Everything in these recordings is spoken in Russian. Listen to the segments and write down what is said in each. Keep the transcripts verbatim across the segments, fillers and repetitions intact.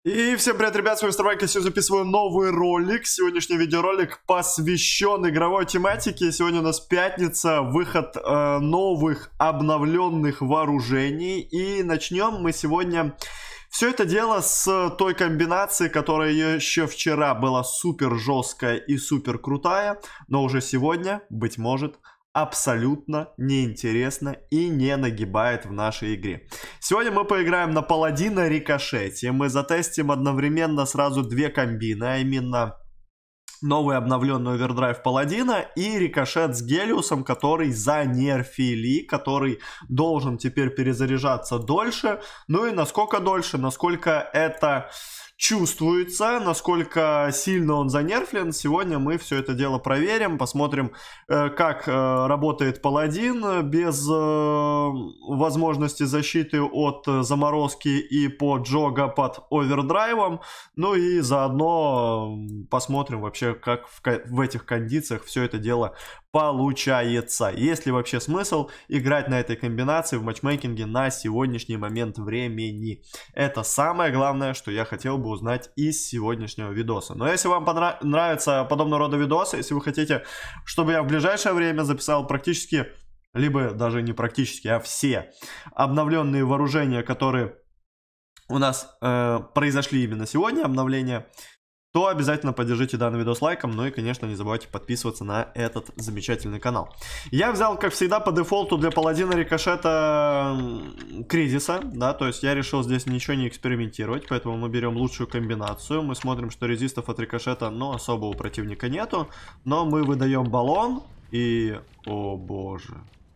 И всем привет, ребят, с вами Старбайк, я сегодня записываю новый ролик. Сегодняшний видеоролик посвящен игровой тематике. Сегодня у нас пятница, выход э, новых обновленных вооружений. И начнем мы сегодня все это дело с той комбинации, которая еще вчера была супер жесткая и супер крутая. Но уже сегодня, быть может, абсолютно неинтересно и не нагибает в нашей игре. Сегодня мы поиграем на Паладина Рикошете. Мы затестим одновременно сразу две комбины, а именно новый обновленный овердрайв Паладина и Рикошет с Гелиусом, который занерфили, который должен теперь перезаряжаться дольше. Ну и насколько дольше, насколько это чувствуется, насколько сильно он занерфлен. Сегодня мы все это дело проверим, посмотрим, э, как э, работает Паладин без э, возможности защиты от э, заморозки и по джога под овердрайвом. Ну и заодно посмотрим вообще, как в, в этих кондициях все это дело получается. Есть ли вообще смысл играть на этой комбинации в матчмейкинге на сегодняшний момент времени? Это самое главное, что я хотел бы узнать из сегодняшнего видоса. Но если вам нравится подобного рода видосы, если вы хотите, чтобы я в ближайшее время записал практически, либо даже не практически, а все обновленные вооружения, которые у нас э, произошли именно сегодня, обновления, то обязательно поддержите данный видос лайком, ну и, конечно, не забывайте подписываться на этот замечательный канал. Я взял, как всегда, по дефолту для Паладина Рикошета Кризиса, да, то есть я решил здесь ничего не экспериментировать, поэтому мы берем лучшую комбинацию, мы смотрим, что резистов от Рикошета, ну, особо у противника нету, но мы выдаем баллон и... О боже...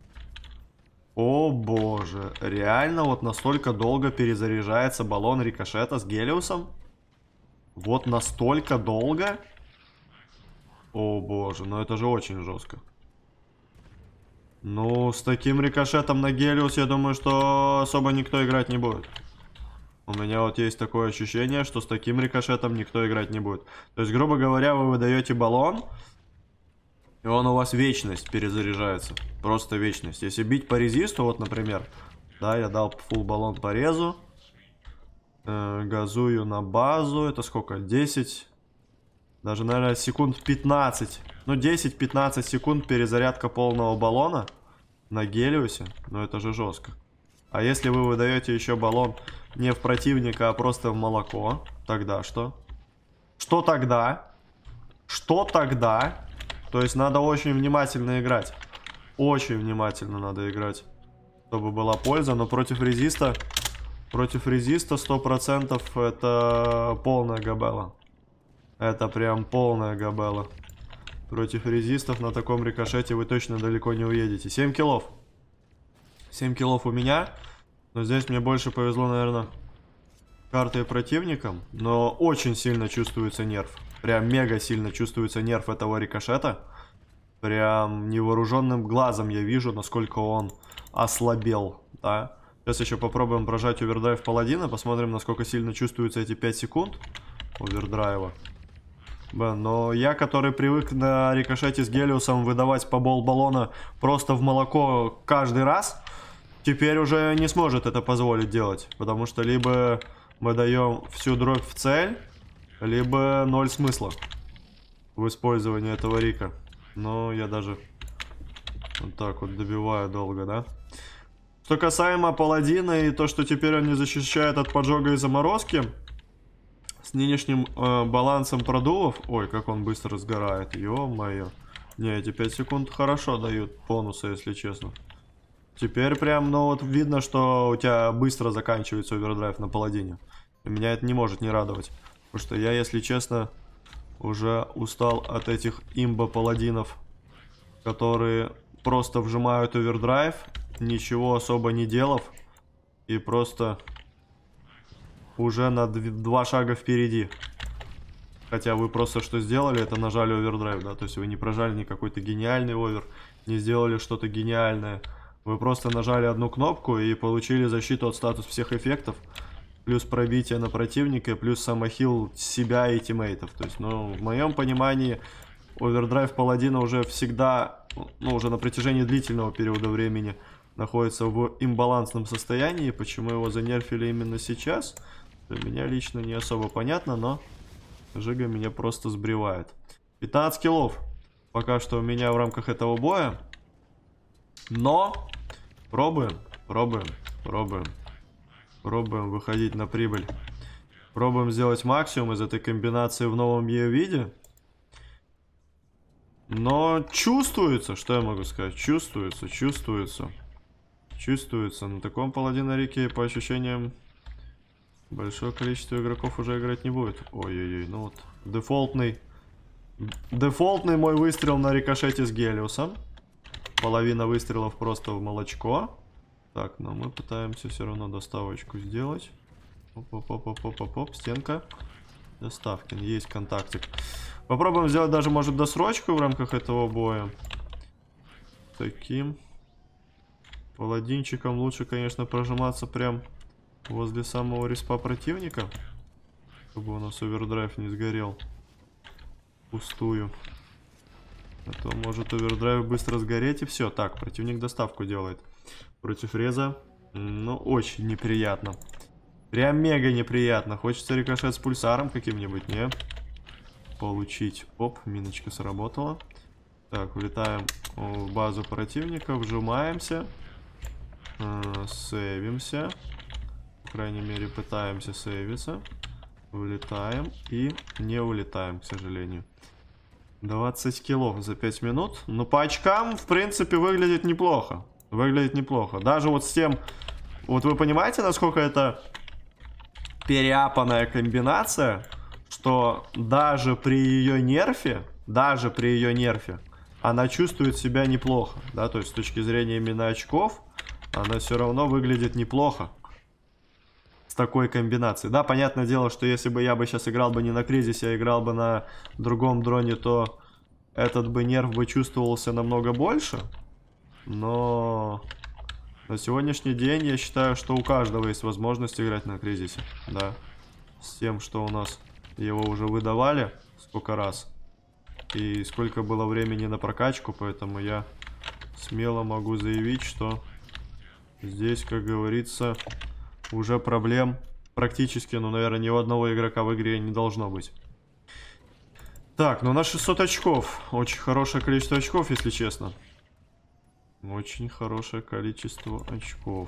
О боже, реально вот настолько долго перезаряжается баллон Рикошета с Гелиусом? Вот настолько долго? О боже, ну это же очень жестко. Ну, с таким рикошетом на Гелиус, я думаю, что особо никто играть не будет. У меня вот есть такое ощущение, что с таким рикошетом никто играть не будет. То есть, грубо говоря, вы выдаете баллон, и он у вас вечность перезаряжается. Просто вечность. Если бить по резисту, вот, например, да, я дал фулл баллон по резу. Газую на базу. Это сколько? десять. Даже, наверное, секунд пятнадцать. Ну, десять-пятнадцать секунд перезарядка полного баллона на Гелиусе. Ну, это же жестко. А если вы выдаете еще баллон не в противника, а просто в молоко, тогда что? Что тогда? Что тогда? То есть надо очень внимательно играть. Очень внимательно надо играть, чтобы была польза. Но против резиста... Против резиста сто процентов это полная габела. Это прям полная габела. Против резистов на таком рикошете вы точно далеко не уедете. семь киллов. семь киллов у меня. Но здесь мне больше повезло, наверное, картой противникам. Но очень сильно чувствуется нерв. Прям мега сильно чувствуется нерв этого рикошета. Прям невооруженным глазом я вижу, насколько он ослабел, да. Сейчас еще попробуем прожать овердрайв Паладина. Посмотрим, насколько сильно чувствуются эти пять секунд овердрайва. Блин, но я, который привык на рикошете с Гелиусом выдавать по бол баллона просто в молоко каждый раз, теперь уже не сможет это позволить делать. Потому что либо мы даем всю дробь в цель, либо ноль смысла в использовании этого рика. Но я даже вот так вот добиваю долго, да? Что касаемо Паладина и то, что теперь он не защищает от поджога и заморозки, с нынешним э, балансом продувов... Ой, как он быстро сгорает, ё-моё. Не, эти пять секунд хорошо дают бонусы, если честно. Теперь прям, ну вот видно, что у тебя быстро заканчивается овердрайв на Паладине. И меня это не может не радовать. Потому что я, если честно, уже устал от этих имбо-паладинов, которые просто вжимают овердрайв, ничего особо не делав, и просто уже на два шага впереди. Хотя вы просто что сделали, это нажали овердрайв, да, то есть вы не прожали ни какой-то гениальный овер, не сделали что-то гениальное. Вы просто нажали одну кнопку и получили защиту от статус всех эффектов, плюс пробитие на противника, плюс самохил себя и тиммейтов. То есть, ну, в моем понимании, овердрайв Паладина уже всегда, ну, уже на протяжении длительного периода времени находится в имбалансном состоянии. Почему его занерфили именно сейчас? Для меня лично не особо понятно, но Жига меня просто сбривает. пятнадцать киллов пока что у меня в рамках этого боя. Но пробуем, пробуем, пробуем. Пробуем выходить на прибыль. Пробуем сделать максимум из этой комбинации в новом ее виде. Но чувствуется, что я могу сказать? Чувствуется, чувствуется. Чувствуется. На таком паладинорике, по ощущениям, большое количество игроков уже играть не будет. Ой-ой-ой, ну вот. Дефолтный. Дефолтный мой выстрел на рикошете с Гелиусом. Половина выстрелов просто в молочко. Так, но мы пытаемся все равно доставочку сделать. Оп-оп-оп-оп-оп-оп, стенка. Доставки, есть контактик. Попробуем сделать даже, может, досрочку в рамках этого боя. Таким паладинчиком лучше, конечно, прожиматься прям возле самого респа противника, чтобы у нас овердрайв не сгорел пустую. А то может овердрайв быстро сгореть и все. Так, противник доставку делает. Против реза, ну, очень неприятно. Прям мега неприятно. Хочется рикошет с пульсаром каким-нибудь, не? Получить. Оп, миночка сработала. Так, влетаем в базу противника, вжимаемся. Э, сейвимся. По крайней мере, пытаемся сейвиться. Вылетаем и не улетаем, к сожалению. двадцать киллов за пять минут. Но по очкам, в принципе, выглядит неплохо. Выглядит неплохо. Даже вот с тем... Вот вы понимаете, насколько это переапанная комбинация, что даже при ее нерфе, даже при ее нерфе, она чувствует себя неплохо. Да, то есть с точки зрения именно очков, она все равно выглядит неплохо. С такой комбинацией. Да, понятное дело, что если бы я бы сейчас играл бы не на кризисе, а играл бы на другом дроне, то этот бы нерв бы чувствовался намного больше. Но на сегодняшний день я считаю, что у каждого есть возможность играть на кризисе. Да. С тем, что у нас его уже выдавали сколько раз. И сколько было времени на прокачку. Поэтому я смело могу заявить, что здесь, как говорится, уже проблем практически, ну, наверное, ни у одного игрока в игре не должно быть. Так, ну на шестьсот очков. Очень хорошее количество очков, если честно. Очень хорошее количество очков.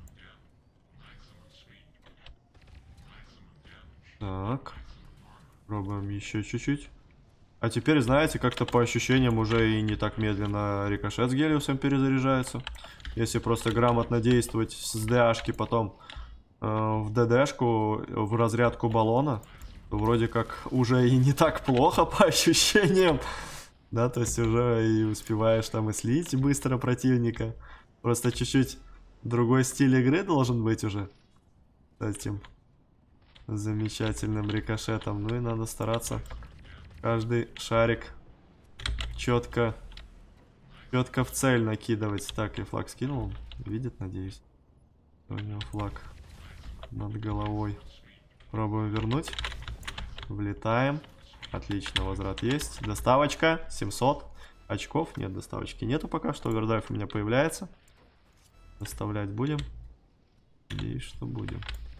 Так. Пробуем еще чуть-чуть. А теперь, знаете, как-то по ощущениям уже и не так медленно рикошет с Гелиусом перезаряжается. Если просто грамотно действовать с ДАшки, потом э, в ДДшку, в разрядку баллона, то вроде как уже и не так плохо по ощущениям. Да, то есть уже и успеваешь там и слить быстро противника. Просто чуть-чуть другой стиль игры должен быть уже с этим замечательным рикошетом. Ну и надо стараться каждый шарик четко, четко в цель накидывать. Так, я флаг скинул. Видит, надеюсь. У него флаг над головой. Пробуем вернуть. Влетаем. Отлично, возврат есть. Доставочка, семьсот очков. Нет, доставочки нету пока что. Овердрайв у меня появляется. Доставлять будем. Надеюсь, что будем.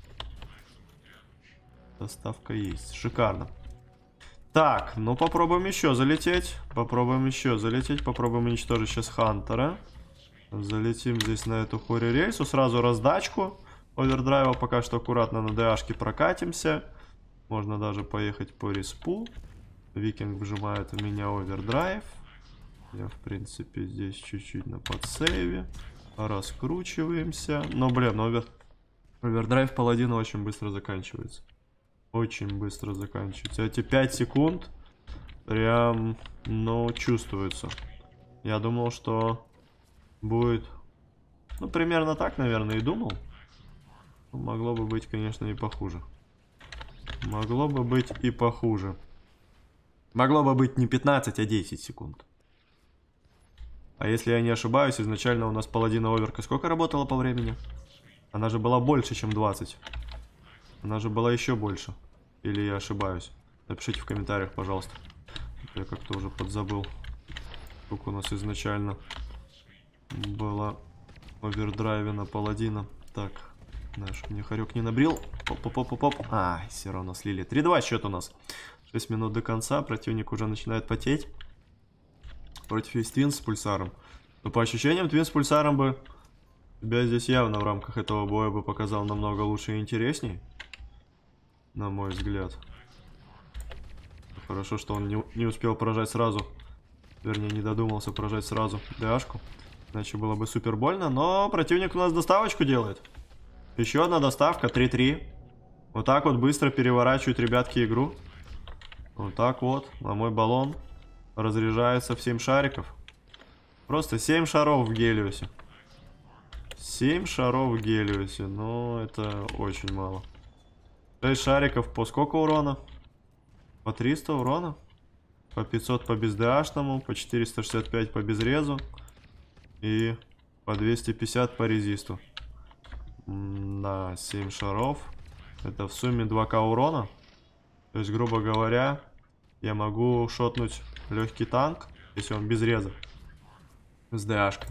Доставка есть. Шикарно. Так, ну попробуем еще залететь. Попробуем еще залететь. Попробуем уничтожить сейчас Хантера. Залетим здесь на эту хори рельсу. Сразу раздачку овердрайва. Пока что аккуратно на ДАшке прокатимся. Можно даже поехать по респу. Викинг вжимает у меня овердрайв. Я, в принципе, здесь чуть-чуть на подсейве. Раскручиваемся. Но, блин, овер... овердрайв паладина очень быстро заканчивается. Очень быстро заканчивается. Эти пять секунд прям, ну, чувствуются. Я думал, что будет... Ну, примерно так, наверное, и думал. Могло бы быть, конечно, и похуже. Могло бы быть и похуже. Могло бы быть не пятнадцать, а десять секунд. А если я не ошибаюсь, изначально у нас паладина оверка сколько работала по времени? Она же была больше, чем двадцать. Она же была еще больше. Или я ошибаюсь? Напишите в комментариях, пожалуйста. Я как-то уже подзабыл. Сколько у нас изначально было овердрайве на паладина. Так, Знаешь, мне хорек не набрил. Поп-поп-поп-поп. А, все равно слили. три-два счет у нас. шесть минут до конца. Противник уже начинает потеть. Против есть Твинс с Пульсаром. Но по ощущениям, Твинс с Пульсаром бы тебя здесь явно в рамках этого боя бы показал намного лучше и интересней. На мой взгляд. Хорошо, что он не, не успел поражать сразу. Вернее, не додумался поражать сразу ДАшку. Иначе было бы супер больно. Но противник у нас доставочку делает. Еще одна доставка. три-три. Вот так вот быстро переворачивают ребятки игру. Вот так вот. А мой баллон разряжается в семь шариков. Просто семь шаров в Гелиосе. семь шаров в Гелиосе. Ну, это очень мало. шесть шариков по сколько урона? По триста урона. По пятьсот по бездашному. По четыреста шестьдесят пять по безрезу. И по двести пятьдесят по резисту. На семь шаров. Это в сумме два ка урона. То есть, грубо говоря, я могу шотнуть легкий танк, если он без реза. С ДАшкой.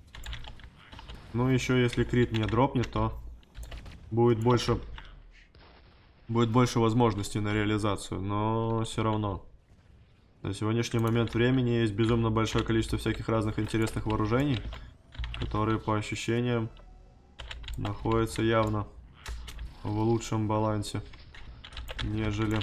Ну, еще если крит мне дропнет, то будет больше... Будет больше возможностей на реализацию. Но все равно. На сегодняшний момент времени есть безумно большое количество всяких разных интересных вооружений, которые по ощущениям находятся явно в лучшем балансе, нежели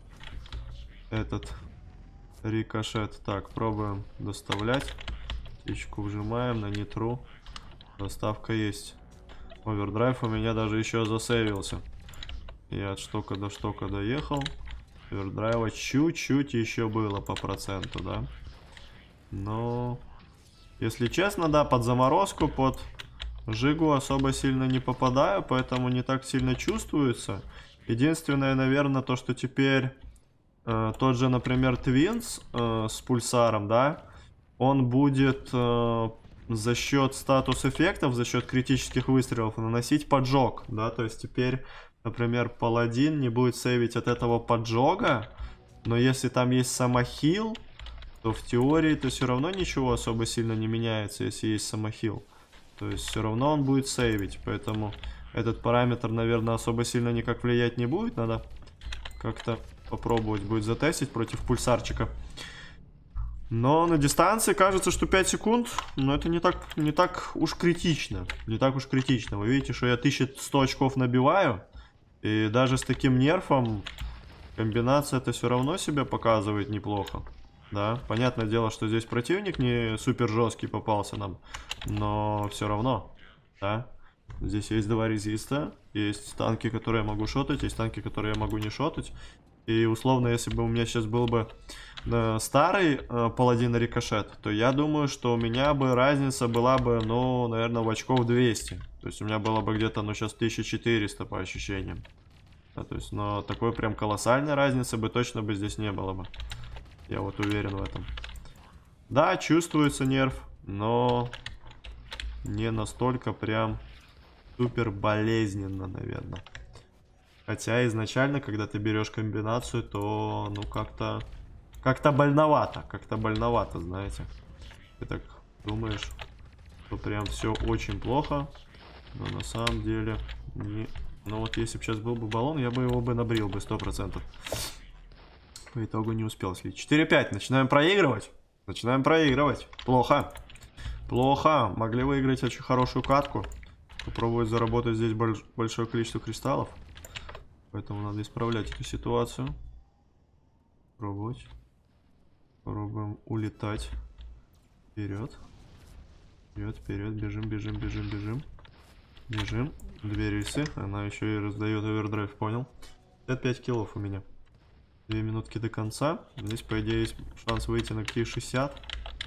этот рикошет. Так, пробуем доставлять. Птичку вжимаем на нитру. Доставка есть. Овердрайв у меня даже еще засейвился. Я от штока до штока доехал. Овердрайва чуть-чуть еще было по проценту, да. Но, если честно, да, под заморозку, под жигу особо сильно не попадаю, поэтому не так сильно чувствуется. Единственное, наверное, то, что теперь э, тот же, например, Твинс э, с пульсаром, да, он будет э, за счет статус-эффектов, за счет критических выстрелов наносить поджог, да, то есть теперь... Например, паладин не будет сейвить от этого поджога, но если там есть самохил, то в теории это все равно ничего особо сильно не меняется, если есть самохил. То есть все равно он будет сейвить, поэтому этот параметр, наверное, особо сильно никак влиять не будет. Надо как-то попробовать будет затестить против пульсарчика. Но на дистанции кажется, что пять секунд, но это не так, не так уж критично. Не так уж критично. Вы видите, что я тысячу сто очков набиваю. И даже с таким нерфом комбинация это все равно себя показывает неплохо. Да, понятное дело, что здесь противник не супер жесткий попался нам. Но все равно, да. Здесь есть два резиста. Есть танки, которые я могу шотать. Есть танки, которые я могу не шотать. И условно, если бы у меня сейчас был бы э, старый э, паладин рикошет, то я думаю, что у меня бы разница была бы, ну, наверное, в очков двести. То есть у меня было бы где-то, ну, сейчас тысяча четыреста по ощущениям. Да, то есть, но такой прям колоссальной разницы бы точно бы здесь не было бы. Я вот уверен в этом. Да, чувствуется нерв, но не настолько прям супер болезненно, наверное. Хотя изначально, когда ты берешь комбинацию, то, ну, как-то... Как-то больновато, как-то больновато, знаете. Ты так думаешь, что прям все очень плохо. Но на самом деле не... Ну вот если бы сейчас был бы баллон, я бы его бы набрил бы сто процентов. По итогу не успел слить. четыре пять. Начинаем проигрывать. Начинаем проигрывать. Плохо. Плохо. Могли выиграть очень хорошую катку. Попробовать заработать здесь больш... большое количество кристаллов. Поэтому надо исправлять эту ситуацию. Пробовать. Пробуем улетать. Вперед. Вперед, вперед. Бежим, бежим, бежим, бежим. Бежим. Две рельсы. Она еще и раздает овердрайв, понял. пятьдесят пять киллов у меня. Две минутки до конца. Здесь, по идее, есть шанс выйти на какие шестьдесят.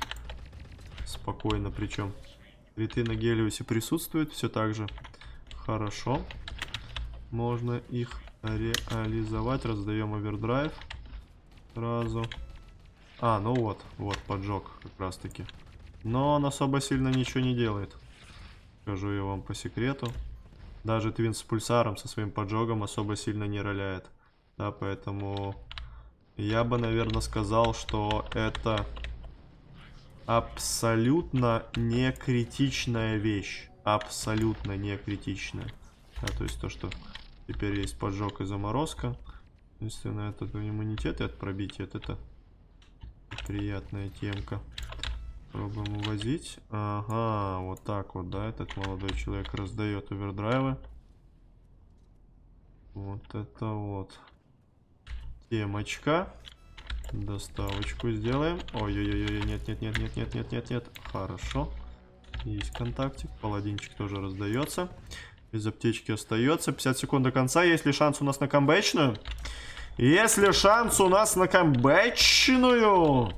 Спокойно, причем. Криты на Гелиосе присутствуют. Все так же хорошо. Можно их реализовать. Раздаем овердрайв. Сразу. А, ну вот. Вот, поджог как раз таки. Но он особо сильно ничего не делает. Скажу я вам по секрету. Даже Твинс с пульсаром со своим поджогом особо сильно не роляет. Да, поэтому я бы, наверное, сказал, что это абсолютно не критичная вещь. Абсолютно не критичная. Да, то есть то, что теперь есть поджог и заморозка. Единственное, это иммунитет и от пробития. Это приятная темка. Пробуем увозить. Ага, вот так вот, да, этот молодой человек раздает овердрайвы. Вот это вот. Темочка. Доставочку сделаем. Ой-ой-ой, нет, нет, нет, нет, нет, нет, нет, нет. Хорошо. Есть контактик. Паладинчик тоже раздается. Без аптечки остается. пятьдесят секунд до конца. Есть ли шанс у нас на камбэчную? Есть ли шанс у нас на камбэчную?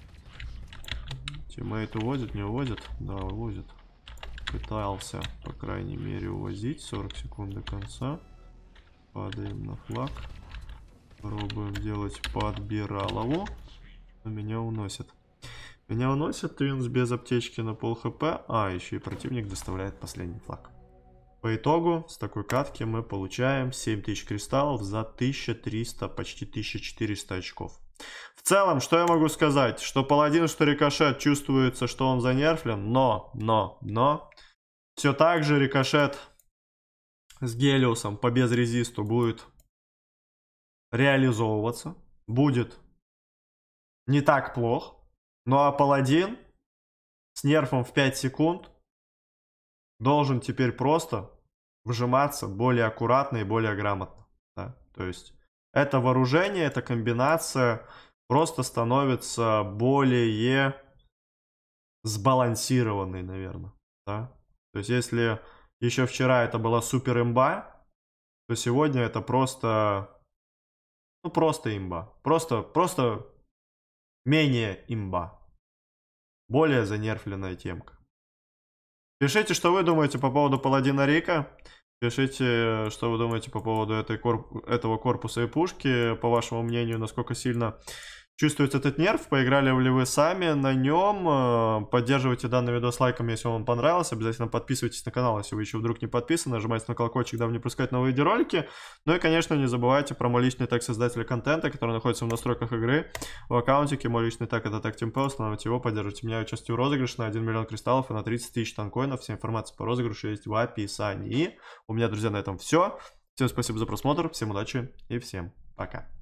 Тиммейт увозит, не увозит? Да, увозит. Пытался, по крайней мере, увозить. сорок секунд до конца. Падаем на флаг. Пробуем делать подбиралову. Но меня уносят. Меня уносят. Твинс без аптечки на пол хп. А, еще и противник доставляет последний флаг. По итогу, с такой катки мы получаем семь тысяч кристаллов за тысячу триста, почти тысячу четыреста очков. В целом, что я могу сказать? Что паладин, что рикошет, чувствуется, что он занерфлен. Но, но, но. Все так же рикошет с Гелиосом по безрезисту будет реализовываться. Будет не так плохо. Ну а паладин с нерфом в пять секунд должен теперь просто вжиматься более аккуратно и более грамотно. Да? То есть это вооружение, эта комбинация просто становится более сбалансированной, наверное. Да? То есть если еще вчера это была супер имба, то сегодня это просто... Ну, просто имба. Просто, просто менее имба. Более занерфленная темка. Пишите, что вы думаете по поводу паладина Рика. Пишите, что вы думаете по поводу этой корп... этого корпуса и пушки. По вашему мнению, насколько сильно чувствуется этот нерв. Поиграли ли вы сами на нем. Поддерживайте данный видос лайком, если он вам понравился. Обязательно подписывайтесь на канал, если вы еще вдруг не подписаны. Нажимайте на колокольчик, дабы не пропускать новые видеоролики. Ну и, конечно, не забывайте про мой личный тег создателя контента, который находится в настройках игры. В аккаунтике мой личный тег — это тег Тимпо. Установите его, поддержите меня, участвуйте в розыгрыше на один миллион кристаллов и на тридцать тысяч танкоинов. Вся информация по розыгрышу есть в описании. У меня, друзья, на этом все. Всем спасибо за просмотр, всем удачи и всем пока.